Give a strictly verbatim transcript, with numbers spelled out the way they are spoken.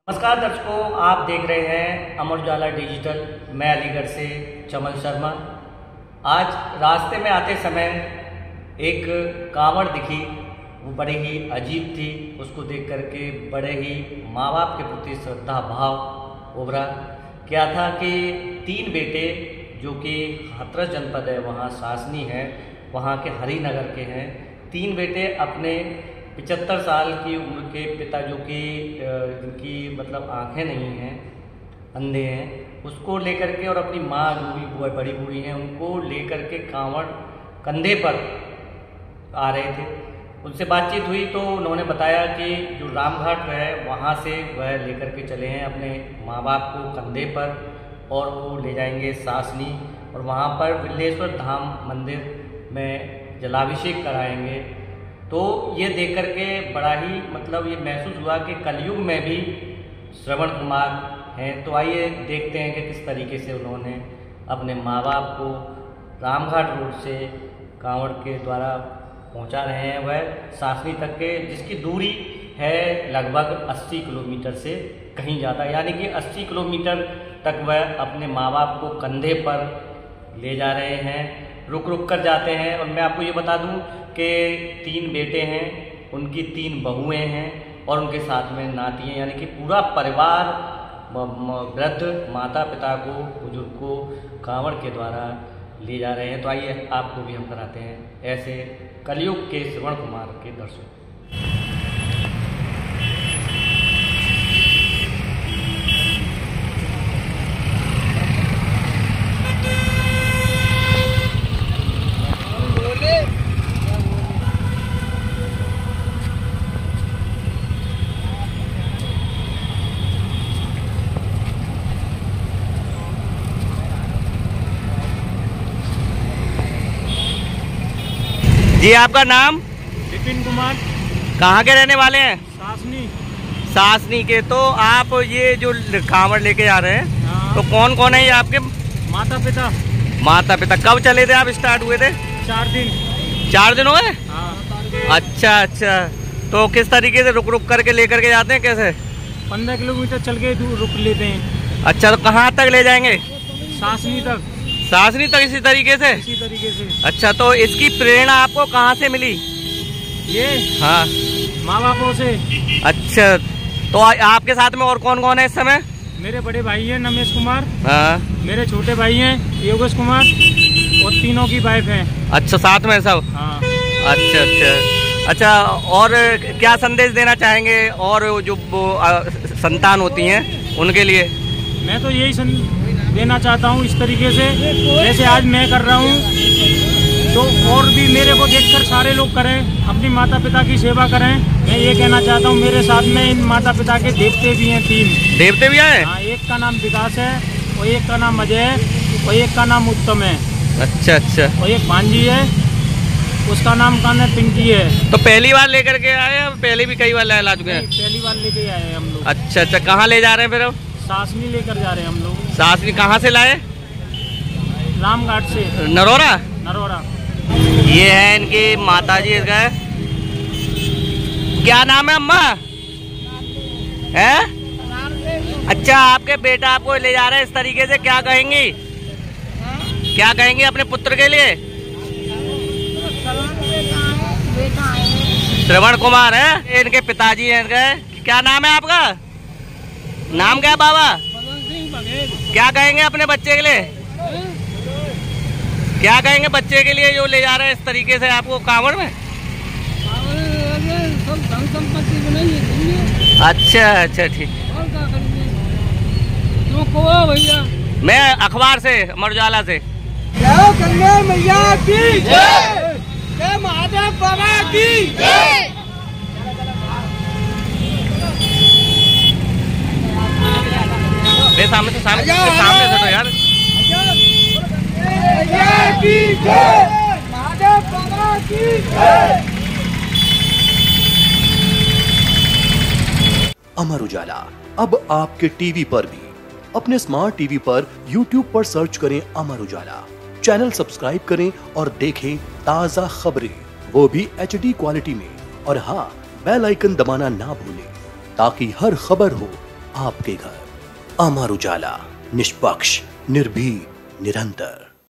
नमस्कार दर्शकों, आप देख रहे हैं अमर उजाला डिजिटल। मैं अलीगढ़ से चमन शर्मा। आज रास्ते में आते समय एक कांवड़ दिखी, वो बड़ी ही अजीब थी। उसको देख करके बड़े ही माँ बाप के प्रति श्रद्धा भाव उभरा। क्या था कि तीन बेटे जो कि हाथरस जनपद है, वहाँ शासनी है, वहाँ के हरिनगर के हैं। तीन बेटे अपने पचहत्तर साल की उम्र के पिता, जो कि जिनकी मतलब आंखें नहीं हैं, अंधे हैं, उसको लेकर के और अपनी माँ जो भी बड़ी बूढ़ी हैं, उनको लेकर के कांवड़ कंधे पर आ रहे थे। उनसे बातचीत हुई तो उन्होंने बताया कि जो रामघाट है वहाँ से वह लेकर के चले हैं अपने माँ बाप को कंधे पर, और वो ले जाएंगे शासनी, और वहाँ पर बिल्लेश्वर धाम मंदिर में जलाभिषेक कराएंगे। तो ये देख कर के बड़ा ही मतलब ये महसूस हुआ कि कलयुग में भी श्रवण कुमार हैं। तो आइए देखते हैं कि किस तरीके से उन्होंने अपने माँ बाप को रामघाट रोड से कांवड़ के द्वारा पहुंचा रहे हैं, वह शासनी तक के, जिसकी दूरी है लगभग अस्सी किलोमीटर से कहीं ज़्यादा, यानी कि अस्सी किलोमीटर तक वह अपने माँ बाप को कंधे पर ले जा रहे हैं। रुक रुक कर जाते हैं। और मैं आपको ये बता दूं कि तीन बेटे हैं, उनकी तीन बहुएं हैं, और उनके साथ में नाती हैं, यानी कि पूरा परिवार वृद्ध माता पिता को, बुजुर्ग को कांवड़ के द्वारा ले जा रहे हैं। तो आइए आपको भी हम कराते हैं ऐसे कलयुग के श्रवण कुमार के दर्शन। जी, आपका नाम? विपिन कुमार। कहाँ के रहने वाले हैं? शासनी। शासनी के। तो आप ये जो कांवड़ लेके जा रहे हैं, हाँ। तो कौन कौन है ये आपके? माता पिता। माता पिता। कब चले थे आप, स्टार्ट हुए थे? चार दिन। चार दिन हो गए? हाँ। अच्छा अच्छा। तो किस तरीके से रुक रुक करके लेकर के जाते हैं, कैसे? पंद्रह किलोमीटर चल के रुक लेते हैं। अच्छा, तो कहाँ तक ले जाएंगे? शासनी तक। शासनी तक इसी तरीके से? इसी तरीके से। अच्छा, तो इसकी प्रेरणा आपको कहाँ से मिली? ये हाँ, माँ बापों से। अच्छा, तो आपके साथ में और कौन कौन है इस समय? मेरे बड़े भाई हैं नमेश कुमार। हाँ। मेरे छोटे भाई हैं योगेश कुमार, और तीनों की वाइफ हैं। अच्छा, साथ में सब? हाँ। अच्छा अच्छा अच्छा। और क्या संदेश देना चाहेंगे और जो वो संतान होती हैं उनके लिए? मैं तो यही देना चाहता हूँ इस तरीके से, जैसे आज मैं कर रहा हूँ, तो और भी मेरे को देखकर सारे लोग करें, अपनी माता पिता की सेवा करें। मैं ये कहना चाहता हूँ, मेरे साथ में इन माता पिता के देवते भी हैं, तीन देवते भी आए? हाँ, एक का नाम विकास है, और एक का नाम अजय है, और एक का नाम उत्तम है। अच्छा अच्छा। और एक भांजी है, उसका नाम का नाम पिंकी है। तो पहली बार लेकर के आए हैं? पहले भी कई बार ला चुके हैं? पहली बार लेके आए हैं हम लोग। अच्छा अच्छा। कहाँ ले जा रहे हैं फिर अब? शासनी लेकर जा रहे हैं हम लोग। शासनी कहाँ से लाए? रामघाट से। नरोरा? नरोरा। ये है इनकी माता जी। इसका क्या नाम है अम्मा? है? अच्छा, आपके बेटा आपको ले जा रहे हैं इस तरीके से, क्या कहेंगी? क्या कहेंगी अपने पुत्र के लिए? श्रवण कुमार है, इनके पिताजी हैं। इनका क्या नाम है आपका? नाम क्या है बाबा? क्या कहेंगे अपने बच्चे के लिए? क्या कहेंगे बच्चे के लिए जो ले जा रहे हैं इस तरीके से आपको कांवड़ में? अच्छा अच्छा, ठीक। भैया, मैं अखबार से, अमर उजाला से। जय गंगा मैया की जय, जय महादेव बाबा की जय। सामने से सामने से सामने से तो यार। अमर उजाला अब आपके टीवी पर भी। अपने स्मार्ट टीवी पर यूट्यूब पर सर्च करें अमर उजाला, चैनल सब्सक्राइब करें और देखें ताज़ा खबरें, वो भी एच डी क्वालिटी में। और हाँ, बेल आइकन दबाना ना भूलें ताकि हर खबर हो आपके घर। अमर उजाला, निष्पक्ष, निर्भीक, निरंतर।